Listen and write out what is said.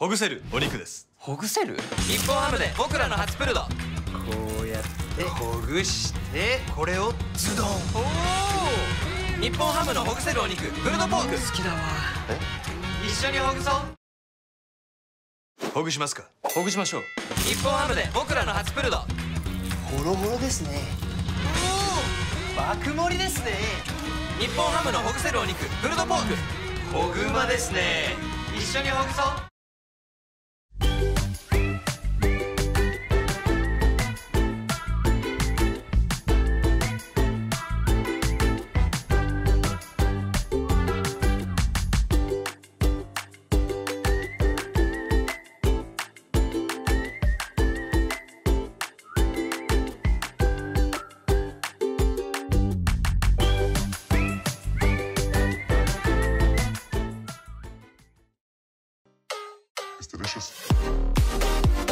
ほぐせるお肉です。 ほぐせる？日本ハムで僕らの初プルド。こうやってほぐしてこれをズドン。おお、日本ハムのほぐせるお肉プルドポーク好きだわ。一緒にほぐそう。 ほぐしますか？ ほぐしましょう。日本ハムで僕らの初プルド。 ホロホロですね。 おお、爆盛りですね。日本ハムのほぐせるお肉プルドポークほぐうまですね。一緒にほぐそう。 It's delicious.